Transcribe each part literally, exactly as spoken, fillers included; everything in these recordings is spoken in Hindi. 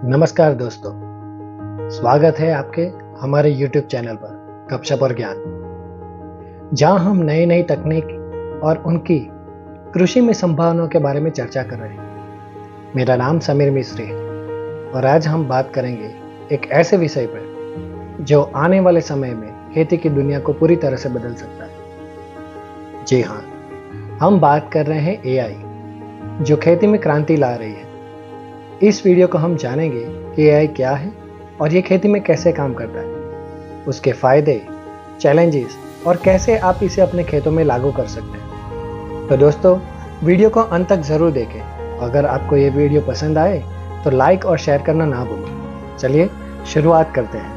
नमस्कार दोस्तों, स्वागत है आपके हमारे यूट्यूब चैनल पर गपशप और ज्ञान, जहां हम नई नई तकनीक और उनकी कृषि में संभावनाओं के बारे में चर्चा कर रहे हैं। मेरा नाम समीर मिस्त्री है और आज हम बात करेंगे एक ऐसे विषय पर जो आने वाले समय में खेती की दुनिया को पूरी तरह से बदल सकता है। जी हाँ, हम बात कर रहे हैं ए आई, जो खेती में क्रांति ला रही है। इस वीडियो को हम जानेंगे कि ए आई क्या है और ये खेती में कैसे काम करता है, उसके फायदे, चैलेंजेस और कैसे आप इसे अपने खेतों में लागू कर सकते हैं। तो दोस्तों, वीडियो को अंत तक जरूर देखें। अगर आपको ये वीडियो पसंद आए तो लाइक और शेयर करना ना भूलें। चलिए शुरुआत करते हैं।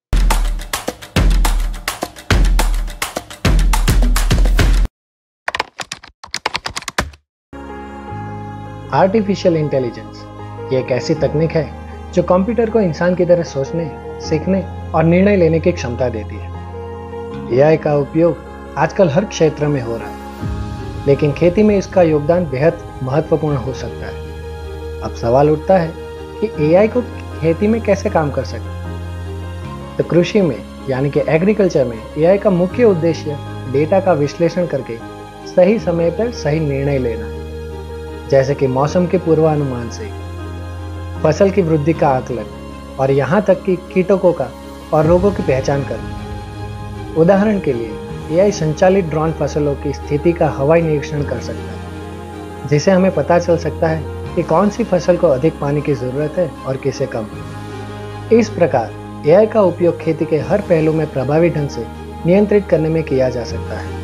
आर्टिफिशियल इंटेलिजेंस ये एक ऐसी तकनीक है जो कंप्यूटर को इंसान की तरह सोचने, सीखने और निर्णय लेने की क्षमता देती है। ए आई का उपयोग आजकल हर क्षेत्र में हो रहा है, लेकिन खेती में इसका योगदान बेहद महत्वपूर्ण हो सकता है। अब सवाल उठता है कि ए आई को खेती में कैसे काम कर सकते। तो कृषि में यानी कि एग्रीकल्चर में ए आई का मुख्य उद्देश्य डेटा का विश्लेषण करके सही समय पर सही निर्णय लेना है, जैसे कि मौसम के पूर्वानुमान से फसल की वृद्धि का आकलन और यहाँ तक कि कीटकों का और रोगों की पहचान करना। उदाहरण के लिए ए आई संचालित ड्रोन फसलों की स्थिति का हवाई निरीक्षण कर सकता है, जिससे हमें पता चल सकता है कि कौन सी फसल को अधिक पानी की जरूरत है और किसे कम। इस प्रकार ए आई का उपयोग खेती के हर पहलू में प्रभावी ढंग से नियंत्रित करने में किया जा सकता है।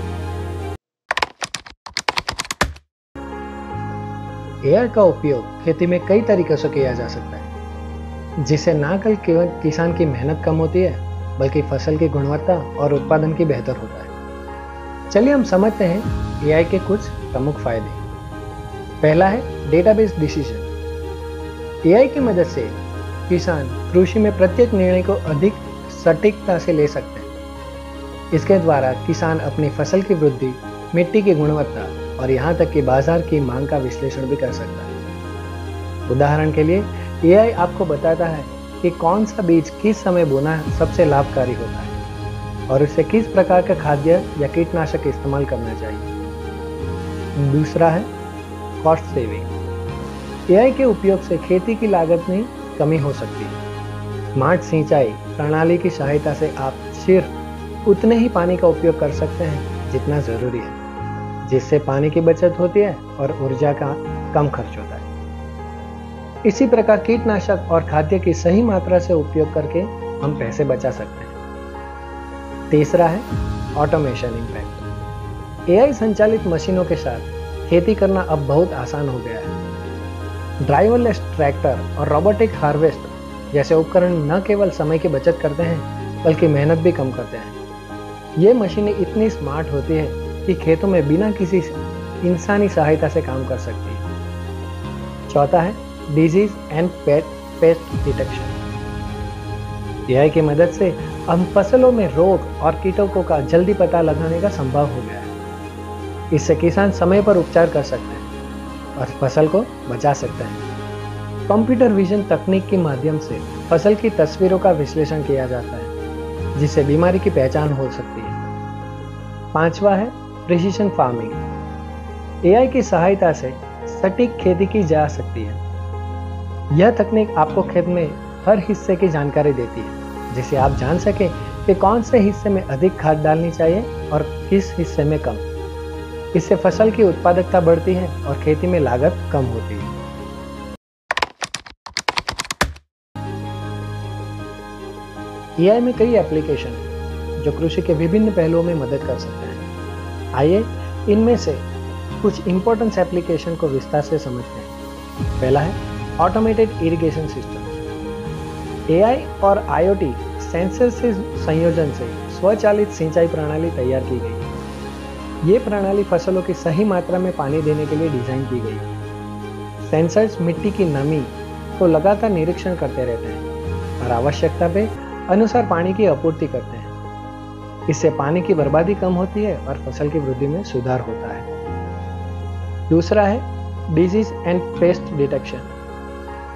ए आई का उपयोग खेती में कई तरीकों से किया जा सकता है, जिससे न केवल किसान की मेहनत कम होती है, बल्कि फसल की गुणवत्ता और उत्पादन की बेहतर होता है। चलिए हम समझते हैं ए आई के कुछ प्रमुख फायदे। पहला है डेटाबेस डिसीजन। ए आई की मदद से किसान कृषि में प्रत्येक निर्णय को अधिक सटीकता से ले सकते हैं। इसके द्वारा किसान अपनी फसल की वृद्धि, मिट्टी की गुणवत्ता और यहाँ तक कि बाजार की मांग का विश्लेषण भी कर सकता है। उदाहरण के लिए ए आई आपको बताता है कि कौन सा बीज किस समय बोना सबसे लाभकारी होता है और उसे किस प्रकार का खाद्य या कीटनाशक इस्तेमाल करना चाहिए। दूसरा है कॉस्ट सेविंग। ए आई के उपयोग से खेती की लागत में कमी हो सकती है। स्मार्ट सिंचाई प्रणाली की सहायता से आप सिर्फ उतने ही पानी का उपयोग कर सकते हैं जितना जरूरी है, जिससे पानी की बचत होती है और ऊर्जा का कम खर्च होता है। इसी प्रकार कीटनाशक और खाद्य की सही मात्रा से उपयोग करके हम पैसे बचा सकते हैं। तीसरा है ऑटोमेशन इम्पैक्ट। ए आई संचालित मशीनों के साथ खेती करना अब बहुत आसान हो गया है। ड्राइवरलेस ट्रैक्टर और रोबोटिक हार्वेस्ट जैसे उपकरण न केवल समय की बचत करते हैं, बल्कि मेहनत भी कम करते हैं। ये मशीनें इतनी स्मार्ट होती है कि खेतों में बिना किसी इंसानी सहायता से काम कर सकती है। चौथा है disease and pet pest detection. A I की मदद से हम फसलों में रोग और कीटकों का जल्दी पता लगाने का संभव हो गया है। इससे किसान समय पर उपचार कर सकते हैं और फसल को बचा सकते हैं। कंप्यूटर विजन तकनीक के माध्यम से फसल की तस्वीरों का विश्लेषण किया जाता है, जिससे बीमारी की पहचान हो सकती है। पांचवा है प्रिसीजन फार्मिंग। ए आई की सहायता से सटीक खेती की जा सकती है। यह तकनीक आपको खेत में हर हिस्से की जानकारी देती है, जिससे आप जान सकें कि कौन से हिस्से में अधिक खाद डालनी चाहिए और किस हिस्से में कम। इससे फसल की उत्पादकता बढ़ती है और खेती में लागत कम होती है। ए आई में कई एप्लीकेशन हैं जो कृषि के विभिन्न पहलुओं में मदद कर सकते हैं। आइए इनमें से कुछ इंपॉर्टेंट एप्लीकेशन को विस्तार से समझते हैं। पहला है automated irrigation system. A I और आई ओ टी सेंसर से संयोजन से स्वचालित सिंचाई प्रणाली तैयार की गई। ये प्रणाली फसलों की सही मात्रा में पानी देने के लिए डिजाइन की गई। सेंसर्स मिट्टी की नमी को लगातार निरीक्षण करते रहते हैं और आवश्यकता पे अनुसार पानी की आपूर्ति करते हैं। इससे पानी की बर्बादी कम होती है और फसल की वृद्धि में सुधार होता है। दूसरा है डिजीज एंड पेस्ट डिटेक्शन।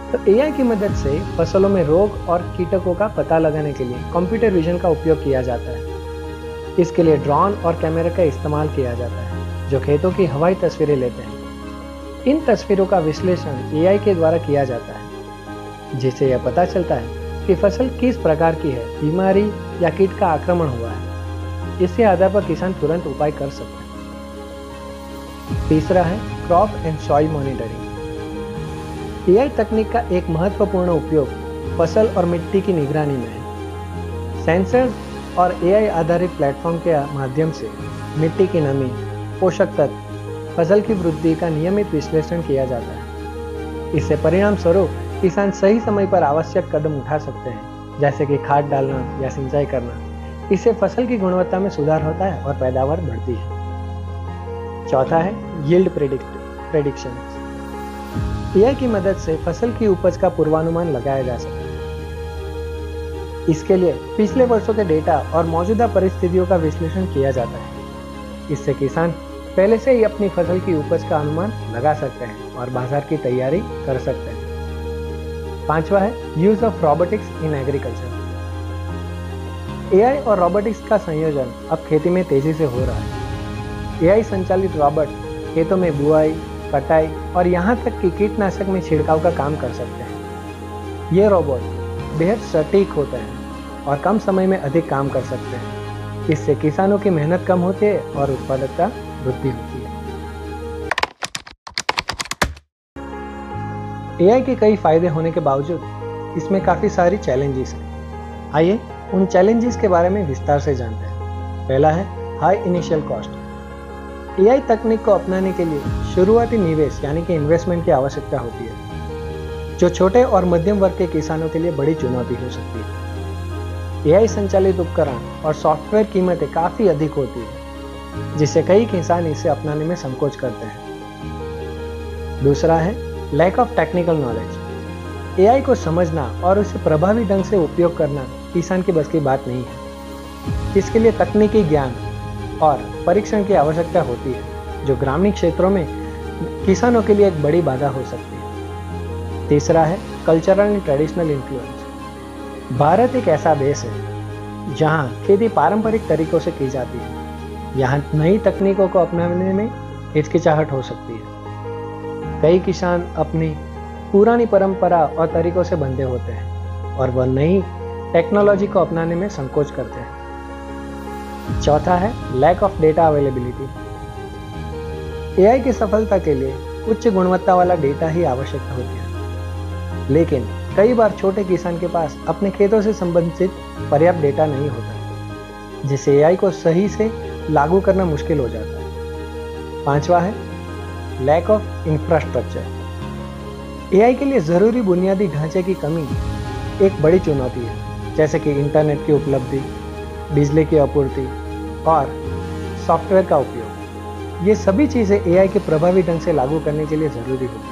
तो एआई की मदद से फसलों में रोग और कीटकों का पता लगाने के लिए कंप्यूटर विजन का उपयोग किया जाता है। इसके लिए ड्रोन और कैमरे का इस्तेमाल किया जाता है जो खेतों की हवाई तस्वीरें लेते हैं। इन तस्वीरों का विश्लेषण एआई के द्वारा किया जाता है, जिससे यह पता चलता है कि फसल किस प्रकार की है, बीमारी या कीट का आक्रमण हुआ है। इसके आधार पर किसान तुरंत उपाय कर सकते हैं। तीसरा है crop and soil monitoring. AI तकनीक का एक महत्वपूर्ण उपयोग फसल और मिट्टी की निगरानी में है। सेंसर और एआई आधारित प्लेटफॉर्म के माध्यम से मिट्टी की नमी, पोषक तत्व, फसल की वृद्धि का नियमित विश्लेषण किया जाता है। इससे परिणाम स्वरूप किसान सही समय पर आवश्यक कदम उठा सकते हैं, जैसे कि खाद डालना या सिंचाई करना। इससे फसल की गुणवत्ता में सुधार होता है और पैदावार बढ़ती है। चौथा है यील्ड प्रेडिक्शन। एआई की मदद से फसल की उपज का पूर्वानुमान लगाया जा सकता है। इसके लिए पिछले वर्षों के डेटा और मौजूदा परिस्थितियों का विश्लेषण किया जाता है। इससे किसान पहले से ही अपनी फसल की उपज का अनुमान लगा सकते हैं और बाजार की तैयारी कर सकते हैं। पांचवा है use of robotics in agriculture. AI और रोबोटिक्स का संयोजन अब खेती में तेजी से हो रहा है। एआई संचालित रोबोट खेतों में बुआई, कटाई और यहाँ तक कि कीटनाशक में छिड़काव का काम कर सकते हैं। ये रोबोट बेहद सटीक होते हैं और कम समय में अधिक काम कर सकते हैं। इससे किसानों की मेहनत कम होती है और उत्पादकता वृद्धि होती है। एआई के कई फायदे होने के बावजूद इसमें काफी सारी चैलेंजेस हैं। आइए उन चैलेंजेस के बारे में विस्तार से जानते हैं। पहला है हाई इनिशियल कॉस्ट। एआई तकनीक को अपनाने के लिए शुरुआती निवेश यानी कि इन्वेस्टमेंट की आवश्यकता होती है, जो छोटे और मध्यम वर्ग के किसानों के लिए बड़ी चुनौती हो सकती है। एआई संचालित उपकरण और सॉफ्टवेयर कीमतें काफी अधिक होती है, जिससे कई किसान इसे अपनाने में संकोच करते हैं। दूसरा है lack of technical knowledge. AI को समझना और उसे प्रभावी ढंग से उपयोग करना किसान की बस की बात नहीं है। इसके लिए तकनीकी ज्ञान और परीक्षण की आवश्यकता होती है, जो ग्रामीण क्षेत्रों में किसानों के लिए एक बड़ी बाधा हो सकती है। तीसरा है cultural and traditional influence. Bharat एक ऐसा देश है जहां खेती पारंपरिक तरीकों से की जाती है। यहाँ नई तकनीकों को अपनाने में हिचकिचाहट हो सकती है। कई किसान अपनी पुरानी परंपरा और तरीकों से बंधे होते हैं और वह नई टेक्नोलॉजी को अपनाने में संकोच करते हैं। चौथा है lack of data availability. AI की सफलता के लिए उच्च गुणवत्ता वाला डेटा ही आवश्यक होती है, लेकिन कई बार छोटे किसान के पास अपने खेतों से संबंधित पर्याप्त डेटा नहीं होता, जिससे एआई को सही से लागू करना मुश्किल हो जाता है। पांचवा है लैक ऑफ इंफ्रास्ट्रक्चर। एआई के लिए जरूरी बुनियादी ढांचे की कमी एक बड़ी चुनौती है, जैसे कि इंटरनेट की उपलब्धि, बिजली की आपूर्ति और सॉफ्टवेयर का उपयोग। ये सभी चीजें एआई के प्रभावी ढंग से लागू करने के लिए जरूरी होती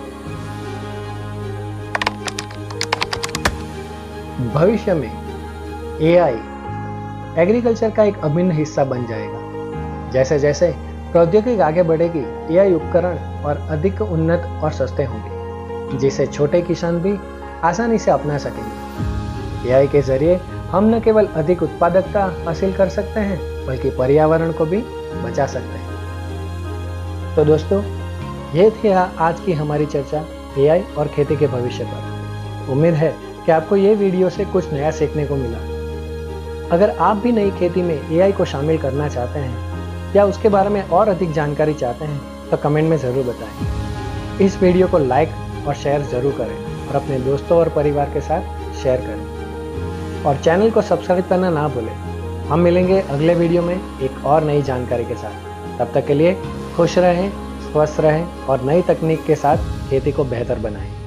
है। भविष्य में एआई एग्रीकल्चर का एक अभिन्न हिस्सा बन जाएगा। जैसे जैसे प्रौद्योगिकी आगे बढ़ेगी, एआई उपकरण और अधिक उन्नत और सस्ते होंगे, जिसे छोटे किसान भी आसानी से अपना सकेंगे। एआई के जरिए हम न केवल अधिक उत्पादकता हासिल कर सकते हैं, बल्कि पर्यावरण को भी बचा सकते हैं। तो दोस्तों, ये थी आज की हमारी चर्चा एआई और खेती के भविष्य पर। उम्मीद है कि आपको ये वीडियो से कुछ नया सीखने को मिला। अगर आप भी नई खेती में एआई को शामिल करना चाहते हैं या उसके बारे में और अधिक जानकारी चाहते हैं, तो कमेंट में ज़रूर बताएं। इस वीडियो को लाइक और शेयर ज़रूर करें और अपने दोस्तों और परिवार के साथ शेयर करें और चैनल को सब्सक्राइब करना ना भूलें। हम मिलेंगे अगले वीडियो में एक और नई जानकारी के साथ। तब तक के लिए खुश रहें, स्वस्थ रहें और नई तकनीक के साथ खेती को बेहतर बनाएं।